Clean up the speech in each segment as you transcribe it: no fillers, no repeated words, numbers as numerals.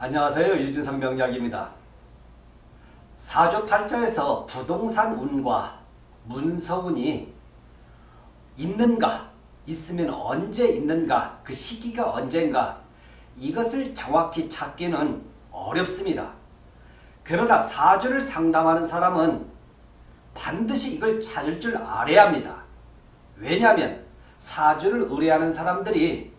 안녕하세요. 유진성 명약입니다. 사주팔자에서 부동산 운과 문서운이 있는가, 있으면 언제 있는가, 그 시기가 언젠가, 이것을 정확히 찾기는 어렵습니다. 그러나 사주를 상담하는 사람은 반드시 이걸 찾을 줄 알아야 합니다. 왜냐하면 사주를 의뢰하는 사람들이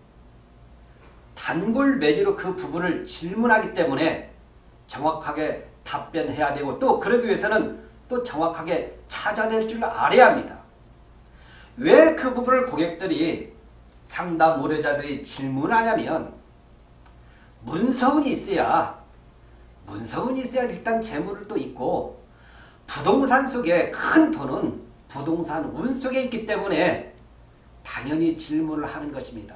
단골 매기로 그 부분을 질문하기 때문에 정확하게 답변해야 되고, 또 그러기 위해서는 또 정확하게 찾아낼 줄 알아야 합니다. 왜 그 부분을 고객들이, 상담 의뢰자들이 질문하냐면, 문서운이 있어야 일단 재물을 또 있고, 부동산 속에 큰 돈은 부동산 운 속에 있기 때문에 당연히 질문을 하는 것입니다.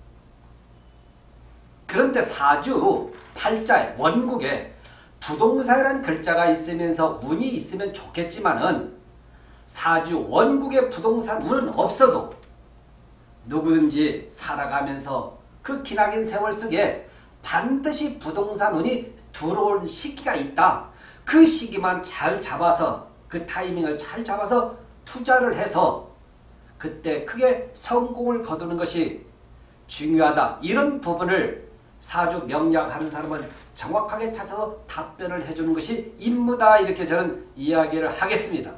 그런데 사주 팔자의 원국에 부동산이라는 글자가 있으면서 운이 있으면 좋겠지만은, 사주 원국에 부동산 운은 없어도 누구든지 살아가면서 그 기나긴 세월 속에 반드시 부동산 운이 들어올 시기가 있다. 그 시기만 잘 잡아서, 그 타이밍을 잘 잡아서 투자를 해서 그때 크게 성공을 거두는 것이 중요하다. 이런 부분을 사주 명략하는 사람은 정확하게 찾아서 답변을 해주는 것이 임무다. 이렇게 저는 이야기를 하겠습니다.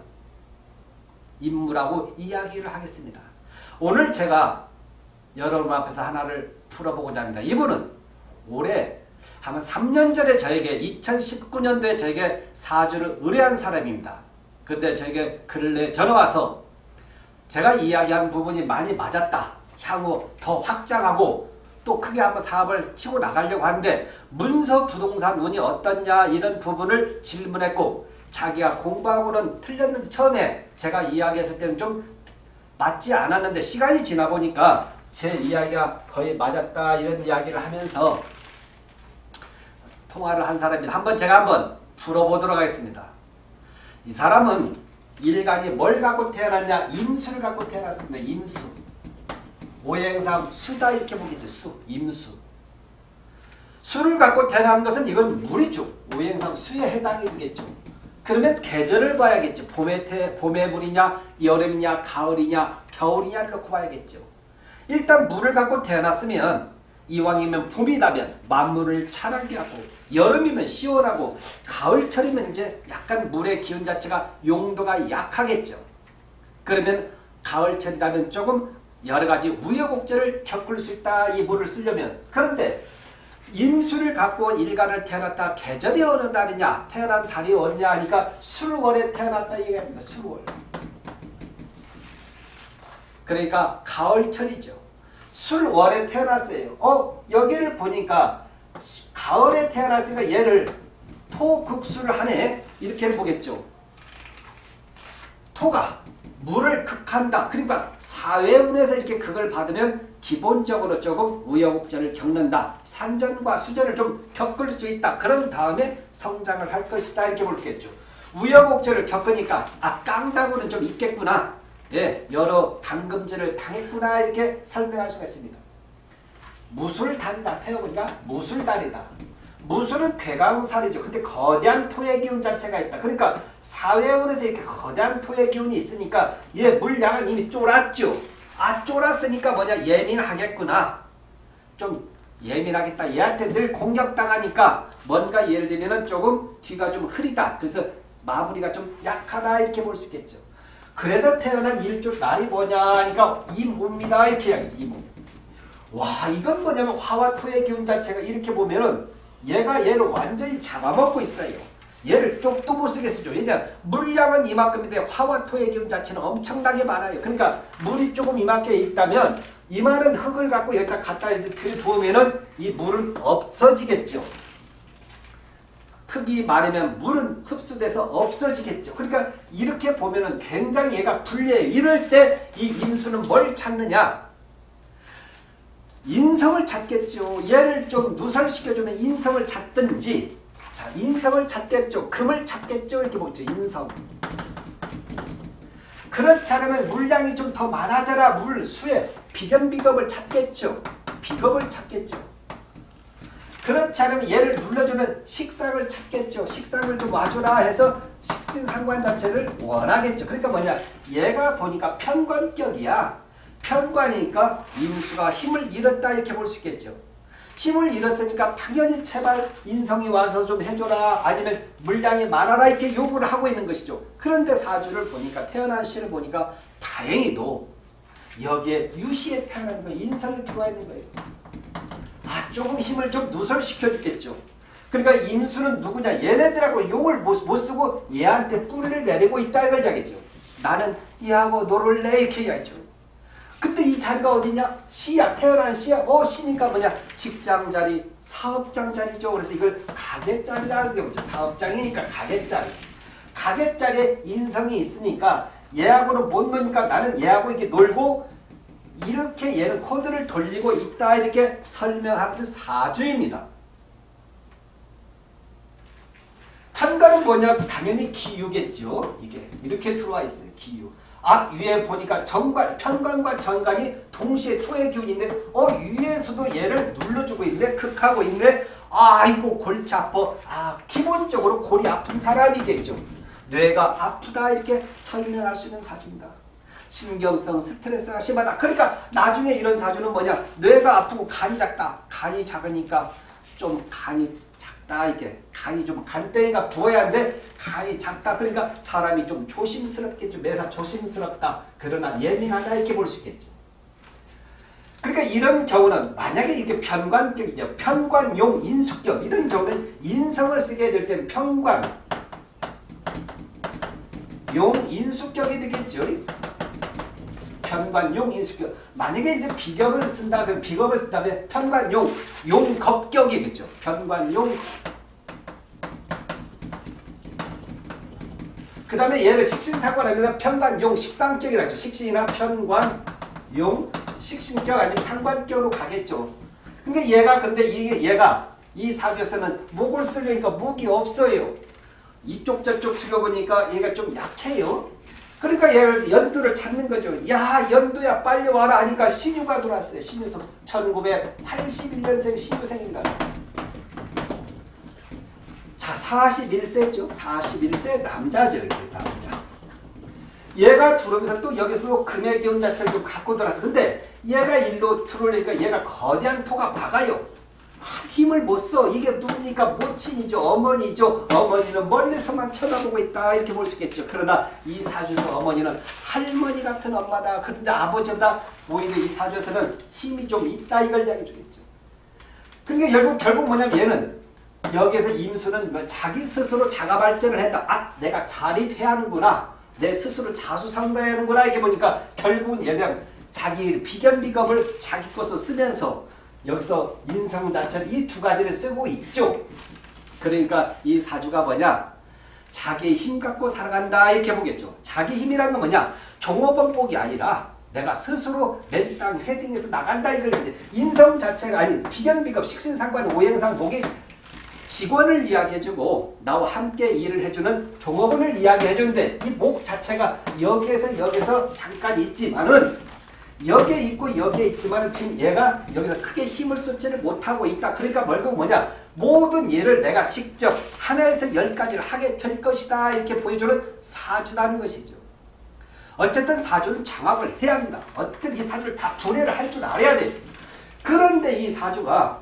임무라고 이야기를 하겠습니다. 오늘 제가 여러분 앞에서 하나를 풀어보고자 합니다. 이분은 올해 한 3년 전에 저에게, 2019년도에 저에게 사주를 의뢰한 사람입니다. 그때 저에게 근래 전화와서 제가 이야기한 부분이 많이 맞았다. 향후 더 확장하고 또 크게 한번 사업을 치고 나가려고 하는데 문서 부동산 운이 어떻냐, 이런 부분을 질문했고, 자기가 공부하고는 틀렸는데 처음에 제가 이야기했을 때는 좀 맞지 않았는데 시간이 지나 보니까 제 이야기가 거의 맞았다, 이런 이야기를 하면서 통화를 한 사람입니다. 제가 한번 풀어보도록 하겠습니다. 이 사람은 일간이 뭘 갖고 태어났냐? 임수를 갖고 태어났습니다. 임수. 오행상 수다, 이렇게 보겠죠. 수, 임수. 수를 갖고 태어난 것은 이건 물이죠. 오행상 수에 해당이 되겠죠. 그러면 계절을 봐야겠죠. 봄의 물이냐, 여름이냐, 가을이냐, 겨울이냐를 놓고 봐야겠죠. 일단 물을 갖고 태어났으면 이왕이면 봄이라면 만물을 찬하게 하고, 여름이면 시원하고, 가을철이면 이제 약간 물의 기운 자체가 용도가 약하겠죠. 그러면 가을철이라면 조금 여러가지 우여곡절을 겪을 수 있다, 이 물을 쓰려면. 그런데 임수를 갖고 일간을 태어났다. 계절이 어느 달이냐, 태어난 달이 어느냐 하니까 술월에 태어났다 얘기합니다. 술월. 그러니까 가을철이죠. 술월에 태어났어요. 여기를 보니까 가을에 태어났으니까 얘를 토극수를 하네, 이렇게 보겠죠. 토가 물을 극한다. 그러니까 사회운에서 이렇게 극을 받으면 기본적으로 조금 우여곡절을 겪는다. 산전과 수전을 좀 겪을 수 있다. 그런 다음에 성장을 할 것이다. 이렇게 볼 수 있겠죠. 우여곡절을 겪으니까 깡다구는 좀 있겠구나. 예, 여러 당금질을 당했구나. 이렇게 설명할 수가 있습니다. 무술달이다. 태어보니까 무술달이다. 무술은 괴강살이죠. 근데 거대한 토의 기운 자체가 있다. 그러니까 사회운에서 이렇게 거대한 토의 기운이 있으니까 얘 물량은 이미 쫄았죠. 쫄았으니까 뭐냐, 예민하겠구나. 좀 예민하겠다. 얘한테 늘 공격당하니까 뭔가 예를 들면 조금 뒤가 좀 흐리다. 그래서 마무리가 좀 약하다. 이렇게 볼 수 있겠죠. 그래서 태어난 일주 날이 뭐냐 하니까 임오입니다. 이렇게 이야기죠. 임오. 와, 이건 뭐냐면 화와 토의 기운 자체가 이렇게 보면은 얘가 얘를 완전히 잡아먹고 있어요. 얘를 쪽도 못 쓰게 쓰죠. 왜냐, 물량은 이만큼인데 화와 토의 기운 자체는 엄청나게 많아요. 그러니까 물이 조금 이만큼 있다면 이 많은 흙을 갖고 여기다 갖다 들이부으면은 이 물은 없어지겠죠. 흙이 많으면 물은 흡수돼서 없어지겠죠. 그러니까 이렇게 보면은 굉장히 얘가 불리해요. 이럴 때 이 임수는 뭘 찾느냐? 인성을 찾겠죠. 얘를 좀 누설시켜주면 인성을 찾든지, 자, 인성을 찾겠죠. 금을 찾겠죠. 이렇게 보죠. 인성. 그렇지 않으면 물량이 좀 더 많아져라. 물, 수에 비견비겁을 찾겠죠. 비겁을 찾겠죠. 그렇지 않으면 얘를 눌러주는 식상을 찾겠죠. 식상을 좀 와줘라 해서 식신상관 자체를 원하겠죠. 그러니까 뭐냐, 얘가 보니까 편관격이야. 편관이니까 인수가 힘을 잃었다 이렇게 볼 수 있겠죠. 힘을 잃었으니까 당연히 제발 인성이 와서 좀 해줘라, 아니면 물량이 많아라 이렇게 요구를 하고 있는 것이죠. 그런데 사주를 보니까, 태어난 시를 보니까 다행히도 여기에 유시에 태어난 거예요. 인성이 들어와 있는 거예요. 아, 조금 힘을 좀 누설시켜 주겠죠. 그러니까 임수는 누구냐, 얘네들하고 용을 못 쓰고 얘한테 뿌리를 내리고 있다 이걸 이야기죠. 나는 얘하고 놀을래 이렇게 이야기죠. 근데 이 자리가 어디냐? 시야, 태어난 시야. 시니까 뭐냐? 직장 자리, 사업장 자리죠. 그래서 이걸 가게자리라는 게 뭐죠? 사업장이니까 가게자리. 가게자리에 인성이 있으니까 얘하고는 못 노니까 나는 얘하고 이렇게 놀고, 이렇게 얘는 코드를 돌리고 있다 이렇게 설명하는 사주입니다. 천간은 뭐냐? 당연히 기유겠죠. 이게 이렇게 들어와 있어요. 기유. 앞 위에 보니까 정관, 편관과 정관이 동시에 토의 기운이 있는데 위에서도 얘를 눌러주고 있네. 극하고 있네. 아이고 골치 아파. 기본적으로 골이 아픈 사람이겠죠. 뇌가 아프다 이렇게 설명할 수 있는 사주입니다. 신경성 스트레스가 심하다. 그러니까 나중에 이런 사주는 뭐냐, 뇌가 아프고 간이 작다. 간이 작으니까 좀 간이 작다. 이게 간이 좀 간땡이가 부어야 하는데 간이 작다. 그러니까 사람이 좀 조심스럽겠죠. 매사 조심스럽다. 그러나 예민하다 이렇게 볼 수 있겠죠. 그러니까 이런 경우는 만약에 이게 편관격이죠. 편관용 인수격, 이런 경우는 인성을 쓰게 될 때는 편관 용 인수격이 되겠죠. 편관용 인수격. 만약에 이제 비ገብ을 쓴다, 그럼 비겁을 쓴다면 편관용 용겁격이겠죠. 편관용. 그 다음에 얘를 식신상관하면 편관용 식상격이라고 하죠. 식신이나 편관 용 식신격 아니면 상관격으로 가겠죠. 그러니까 얘가, 근데 얘가 이 사주에서는 목을 쓰려니까 목이 없어요. 이쪽 저쪽 들어보니까 얘가 좀 약해요. 그러니까 얘를 연두를 찾는 거죠. 야, 연두야 빨리 와라 하니까 신유가 들어왔어요. 신유성 1981년생 신유생입니다. 자, 41세죠. 41세 남자죠. 이렇게 남자. 얘가 들어오면서 또 여기서 금의 기운 자체를 좀 갖고 들어와서, 근데 얘가 일로 들어오니까 얘가 거대한 토가 막아요. 힘을 못 써. 이게 누굽니까? 모친이죠. 어머니죠. 어머니는 멀리서만 쳐다보고 있다 이렇게 볼 수 있겠죠. 그러나 이 사주에서 어머니는 할머니 같은 엄마다. 그런데 아버지보다 오히려 이 사주에서는 힘이 좀 있다 이걸 이야기해 주겠죠. 그러니까 결국 뭐냐면 얘는 여기에서 임수는 자기 스스로 자가 발전을 했다. 내가 자립해야 하는구나. 내 스스로 자수성가해야 하는구나. 이렇게 보니까 결국은 얘는 자기 비견비겁을 자기 것으로 쓰면서 여기서 인성 자체를 이 두 가지를 쓰고 있죠. 그러니까 이 사주가 뭐냐, 자기 힘 갖고 살아간다 이렇게 보겠죠. 자기 힘이라는 건 뭐냐, 종업원복이 아니라 내가 스스로 맨땅 헤딩해서 나간다 이걸. 인성 자체가 아닌 비견비겁 식신상관 오행상 복이 직원을 이야기해주고 나와 함께 일을 해주는 종업원을 이야기해주는데, 이 목 자체가 여기에서 잠깐 있지만은 여기에 있고 여기에 있지만은 지금 얘가 여기서 크게 힘을 쏟지를 못하고 있다. 그러니까 결국 뭐냐, 모든 일을 내가 직접 하나에서 10가지를 하게 될 것이다 이렇게 보여주는 사주라는 것이죠. 어쨌든 사주는 장악을 해야 합니다. 어떤 이 사주를 다 분해를 할 줄 알아야 돼. 그런데 이 사주가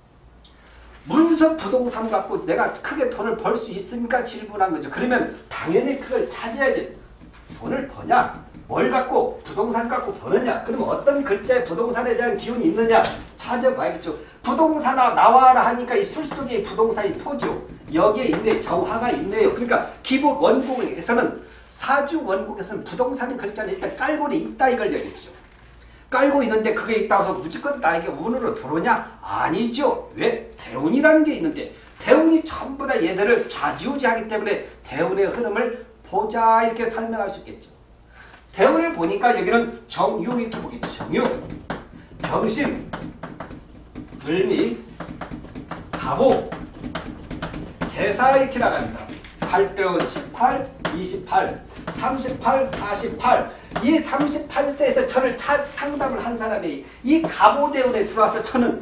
문서 부동산 갖고 내가 크게 돈을 벌 수 있으니까 질문한 거죠. 그러면 당연히 그걸 찾아야지. 돈을 버냐? 뭘 갖고 부동산 갖고 버느냐? 그러면 어떤 글자에 부동산에 대한 기운이 있느냐? 찾아봐야겠죠. 부동산아 나와라 하니까 이 술 속에 부동산이 토죠. 여기에 있네. 정화가 있네요. 그러니까 기본 원곡에서는, 사주 원곡에서는 부동산 글자는 일단 깔고는 있다 이걸 얘기했죠. 깔고 있는데 그게 있다고 해서 무조건 나에게 운으로 들어오냐? 아니죠. 왜? 대운이라는 게 있는데 대운이 전부 다 얘들을 좌지우지하기 때문에 대운의 흐름을 보자 이렇게 설명할 수 있겠죠. 대운을 보니까 여기는 정유 이렇게 보겠죠. 정유, 병신, 을미, 갑오, 개사 이렇게 나갑니다. 8대운 18, 28, 38, 48. 이 38세에서 천을 상담을 한 사람이 이 갑오대운에 들어와서 천은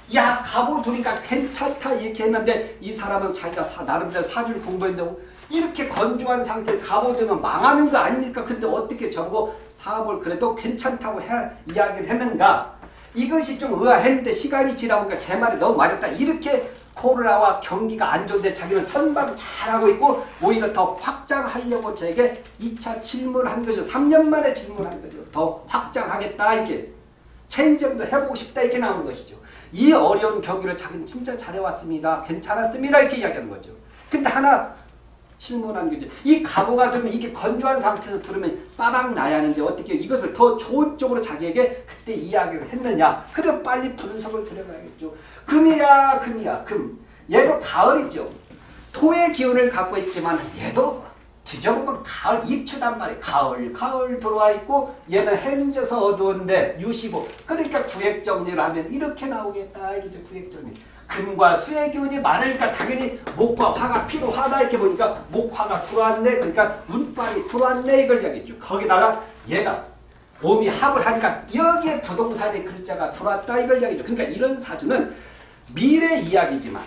야 가보두니까 괜찮다 이렇게 했는데 이 사람은 자기가 나름대로 사주를 공부했는데 이렇게 건조한 상태에 가보두면 망하는 거 아닙니까? 근데 어떻게 저보고 사업을 그래도 괜찮다고 이야기를 했는가? 이것이 좀 의아했는데 시간이 지나보니까 제 말이 너무 맞았다. 이렇게 코로나와 경기가 안 좋은데 자기는 선방 잘하고 있고 오히려 더 확장하려고 저에게 2차 질문을 한 거죠. 3년 만에 질문한 거죠. 더 확장하겠다 이렇게 체인점도 해보고 싶다 이렇게 나오는 것이죠. 이 어려운 경기를 자기는 진짜 잘해왔습니다. 괜찮았습니다. 이렇게 이야기하는 거죠. 근데 하나 질문한 거죠. 이 가보가 들으면 이게 건조한 상태에서 들으면 빠박 나야 하는데 어떻게 이것을 더 좋은 쪽으로 자기에게 그때 이야기를 했느냐. 그래 빨리 분석을 들어가야겠죠. 금이야 금이야 금. 얘도 가을이죠. 토의 기운을 갖고 있지만 얘도 뒤져보면 가을 입추단 말이에요. 가을 들어와 있고 얘는 해져서 어두운데 유시고 그러니까 구획정리를 하면 이렇게 나오겠다. 이게 구획정리. 금과 수의 기운이 많으니까 당연히 목과 화가 필요하다 이렇게 보니까 목화가 들어왔네. 그러니까 운빨이 들어왔네 이걸 이야기했죠. 거기다가 얘가 몸이 합을 하니까 여기에 부동산의 글자가 들어왔다 이걸 이야기했죠. 그러니까 이런 사주는 미래 이야기지만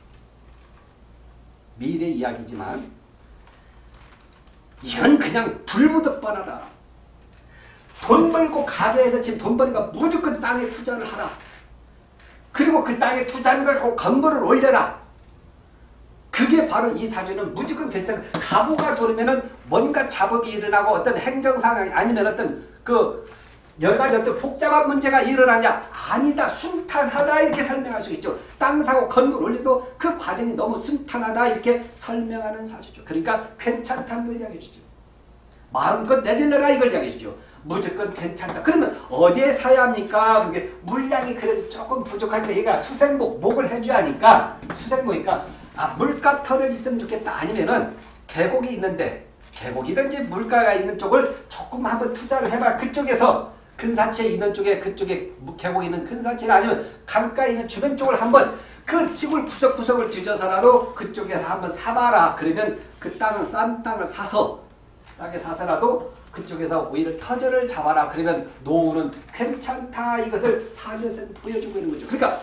이건 그냥 불무득 뻔하다. 돈 벌고 가게에서 지금 돈 버니까 무조건 땅에 투자를 하라. 그리고 그 땅에 투자한 걸 꼭 건물을 올려라. 그게 바로 이 사주는 무조건 괜찮아. 가보가 돌면은 뭔가 잡음이 일어나고 어떤 행정 상황이 아니면 어떤 그 여러 가지 어떤 복잡한 문제가 일어나냐? 아니다. 순탄하다 이렇게 설명할 수 있죠. 땅 사고 건물 올려도 그 과정이 너무 순탄하다 이렇게 설명하는 사주죠. 그러니까 괜찮다는 걸 이야기해 주죠. 마음껏 내질러라 이걸 이야기해 주죠. 무조건 괜찮다. 그러면 어디에 사야 합니까? 그게 물량이 그래도 조금 부족할 때 얘가 수생목, 목을 해줘야 하니까 수생목이니까 물가터를 있으면 좋겠다. 아니면은 계곡이 있는데 계곡이든지 물가가 있는 쪽을 조금 한번 투자를 해봐. 그쪽에서 근사치에 있는 쪽에 그쪽에 계곡이 있는 근사치를 아니면 강가에 있는 주변 쪽을 한번 그 시골 구석구석을 뒤져서라도 그쪽에서 한번 사봐라. 그러면 그 땅은 싼 땅을 사서 싸게 사서라도 그쪽에서 오히려 터전을 잡아라. 그러면 노후는 괜찮다. 이것을 사주에서 보여주고 있는 거죠. 그러니까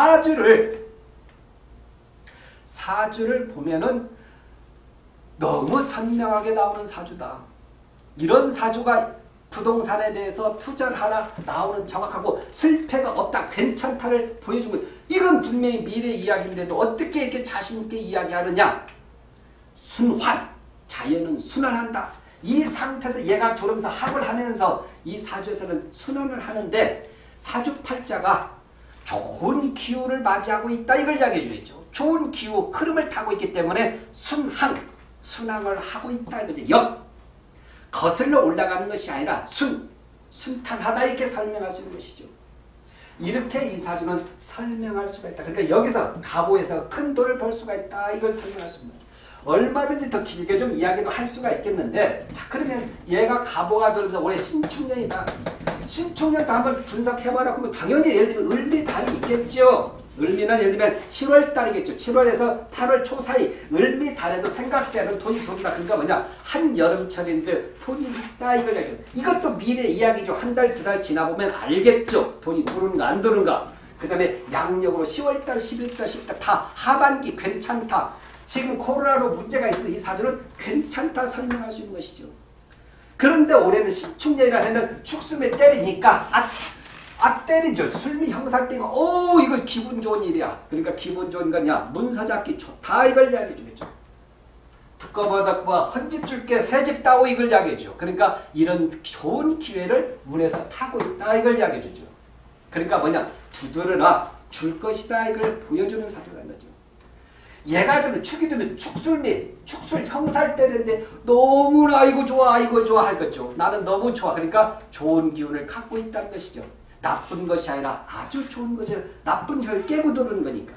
사주를 보면은 너무 선명하게 나오는 사주다. 이런 사주가 부동산에 대해서 투자를 하나 나오는 정확하고 실패가 없다. 괜찮다를 보여주고 이건 분명히 미래 이야기인데도 어떻게 이렇게 자신있게 이야기하느냐. 순환. 자연은 순환한다. 이 상태에서 얘가 들어오면서 합을 하면서 이 사주에서는 순환을 하는데 사주팔자가 좋은 기운을 맞이하고 있다. 이걸 이야기해 주겠죠. 좋은 기후, 흐름을 타고 있기 때문에 순항을 하고 있다. 이거죠. 거슬러 올라가는 것이 아니라 순탄하다 이렇게 설명할 수 있는 것이죠. 이렇게 이 사주는 설명할 수가 있다. 그러니까 여기서 가보에서 큰 돈을 벌 수가 있다. 이걸 설명할 수 있는 거죠. 얼마든지 더 길게 좀 이야기도 할 수가 있겠는데 자 그러면 얘가 가보가 들어서 올해 신축년이다. 신축년도 한번 분석해봐라. 그러면 당연히 예를 들면 을미달이 있겠죠. 을미는 예를 들면 7월달이겠죠. 7월에서 8월 초 사이 을미달에도 생각지 않은 돈이 들어온다. 그러니까 뭐냐 한여름철인데 돈이 있다 이걸 얘기해요. 이것도 미래 이야기죠. 한 달, 두 달 지나보면 알겠죠. 돈이 들어오는가 안 들어오는가. 그 다음에 양력으로 10월달, 11달, 12달 다 하반기 괜찮다. 지금 코로나로 문제가 있어도 이 사주는 괜찮다 설명할 수 있는 것이죠. 그런데 올해는 신축년이라 했는 축수에 때리니까 때리죠. 술미 형살 때가 이거 기분 좋은 일이야. 그러니까 기분 좋은 거냐 문서 잡기 좋다 이걸 이야기해 주겠죠. 두꺼버덕과 헌집 줄게 새집 따오 이걸 이야기해 줘. 그러니까 이런 좋은 기회를 운에서 타고 있다 이걸 이야기해 주죠. 그러니까 뭐냐 두드러나 줄 것이다 이걸 보여주는 사주라는 거죠. 얘가 들면 축이 들면 축술 형살 때리는데 너무나 이거 좋아 할 거죠. 나는 너무 좋아. 그러니까 좋은 기운을 갖고 있다는 것이죠. 나쁜 것이 아니라 아주 좋은 것이 나쁜 혀를 깨고 들어오는 거니까.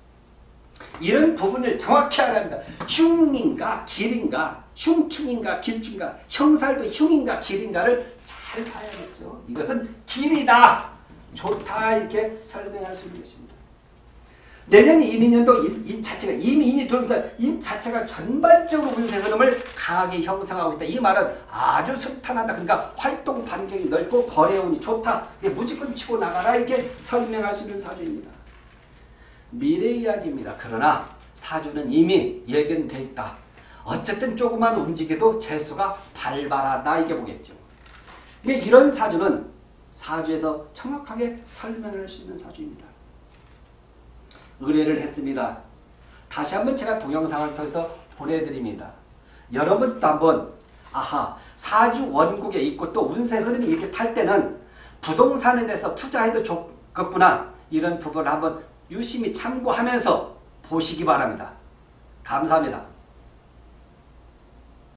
이런 부분을 정확히 알아야 합니다. 흉인가 길인가 흉충인가 길충인가 형살도 흉인가 길인가를 잘 봐야겠죠. 이것은 길이다. 좋다 이렇게 설명할 수 있는 것입니다. 내년 이민년도 인 자체가 이민이 들어오면서 인 자체가 전반적으로 운세 흐름을 강하게 형성하고 있다. 이 말은 아주 순탄하다. 그러니까 활동 반경이 넓고 거래운이 좋다. 무조건 치고 나가라 이렇게 설명할 수 있는 사주입니다. 미래 이야기입니다. 그러나 사주는 이미 예견돼 있다. 어쨌든 조금만 움직여도 재수가 발발하다 이게 보겠죠. 이런 사주는 사주에서 정확하게 설명할 수 있는 사주입니다. 의뢰를 했습니다. 다시 한번 제가 동영상을 통해서 보내드립니다. 여러분도 한번 사주 원국에 있고 또 운세 흐름이 이렇게 탈 때는 부동산에 대해서 투자해도 좋겠구나 이런 부분을 한번 유심히 참고하면서 보시기 바랍니다. 감사합니다.